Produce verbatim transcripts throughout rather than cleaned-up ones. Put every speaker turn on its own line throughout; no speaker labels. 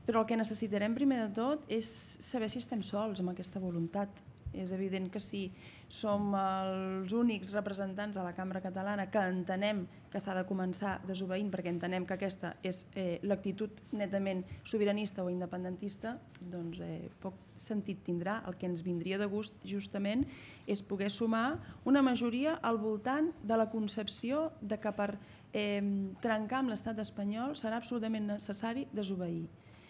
Però el que necessitarem primer de tot és saber si estem sols amb aquesta voluntat. És evident que si som els únics representants de la cambra catalana que entenem que s'ha de començar desobeint perquè entenem que aquesta és eh, l'actitud netament sobiranista o independentista, doncs eh, poc sentit tindrà. El que ens vindria de gust justament és poder sumar una majoria al voltant de la concepció de que per eh, trencar amb l'estat espanyol serà absolutament necessari desobeir.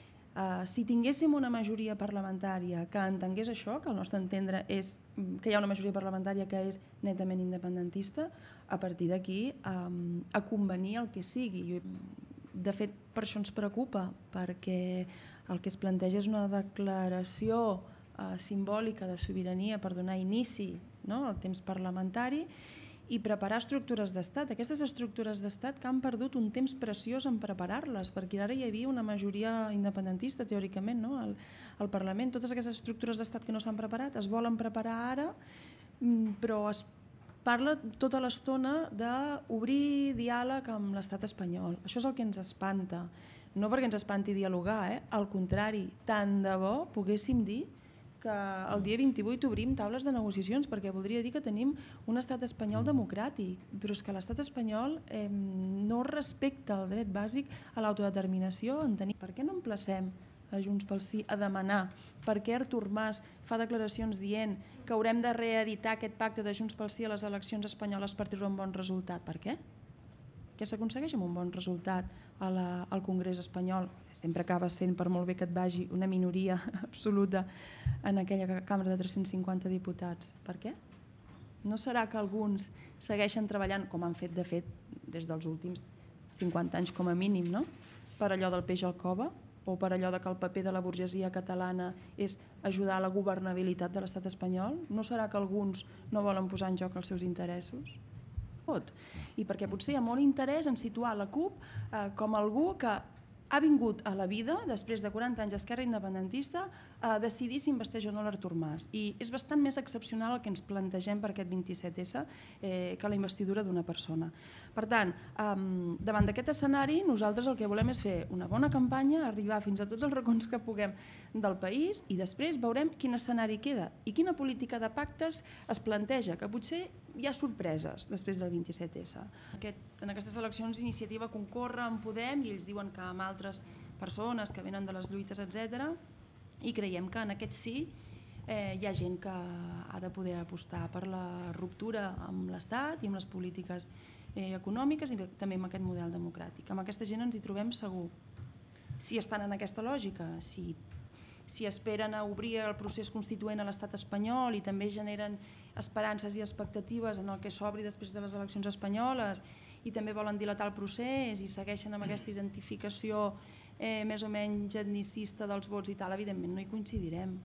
Uh, si tinguéssim una majoria parlamentària que entengués això, que al nostre entendre és que hi ha una majoria parlamentària que és netament independentista, a partir d'aquí um, a convenir el que sigui. De fet, per això ens preocupa, perquè el que es planteja és una declaració uh, simbòlica de sobirania per donar inici, no?, al temps parlamentari i preparar estructures d'estat. Aquestes estructures d'estat que han perdut un temps preciós en preparar-les, perquè ara hi havia una majoria independentista, teòricament, no?, al, al Parlament. Totes aquestes estructures d'estat que no s'han preparat es volen preparar ara, però es parla tota l'estona d'obrir diàleg amb l'estat espanyol. Això és el que ens espanta. No perquè ens espanti dialogar, eh? Al contrari, tant de bo poguéssim dir que el dia vint-i-vuit obrim taules de negociacions, perquè voldria dir que tenim un estat espanyol democràtic, però és que l'estat espanyol eh, no respecta el dret bàsic a l'autodeterminació. Per què no emplacem a Junts pel Sí a demanar per què Artur Mas fa declaracions dient que haurem de reeditar aquest pacte de Junts pel Sí a les eleccions espanyoles per treure un bon resultat? Per què? Què s'aconsegueix amb un bon resultat a la, al Congrés espanyol? Sempre acaba sent, per molt bé que et vagi, una minoria absoluta en aquella cambra de tres-cents cinquanta diputats. Per què? No serà que alguns segueixen treballant, com han fet, de fet, des dels últims cinquanta anys com a mínim, no?, per allò del peix al cove, o per allò de que el paper de la burgesia catalana és ajudar a la governabilitat de l'estat espanyol? No serà que alguns no volen posar en joc els seus interessos? I perquè potser hi ha molt interès en situar la CUP eh, com algú que ha vingut a la vida, després de quaranta anys d'esquerra independentista, a decidir si investeix o no l'Artur Mas. I és bastant més excepcional el que ens plantegem per aquest vint-i-set essa eh, que la investidura d'una persona. Per tant, eh, davant d'aquest escenari, nosaltres el que volem és fer una bona campanya, arribar fins a tots els racons que puguem del país i després veurem quin escenari queda i quina política de pactes es planteja, que potser hi ha sorpreses després del vint-i-set essa. Aquest, en aquestes eleccions Iniciativa concorre amb Podem i ells diuen que amb altres persones que venen de les lluites, etcètera, i creiem que en aquest sí eh, hi ha gent que ha de poder apostar per la ruptura amb l'Estat i amb les polítiques eh, econòmiques i també amb aquest model democràtic. Amb aquesta gent ens hi trobem segur. Si estan en aquesta lògica, si si esperen a obrir el procés constituent a l'estat espanyol i també generen esperances i expectatives en el que s'obri després de les eleccions espanyoles i també volen dilatar el procés i segueixen amb aquesta identificació eh, més o menys etnicista dels vots i tal, evidentment no hi coincidirem.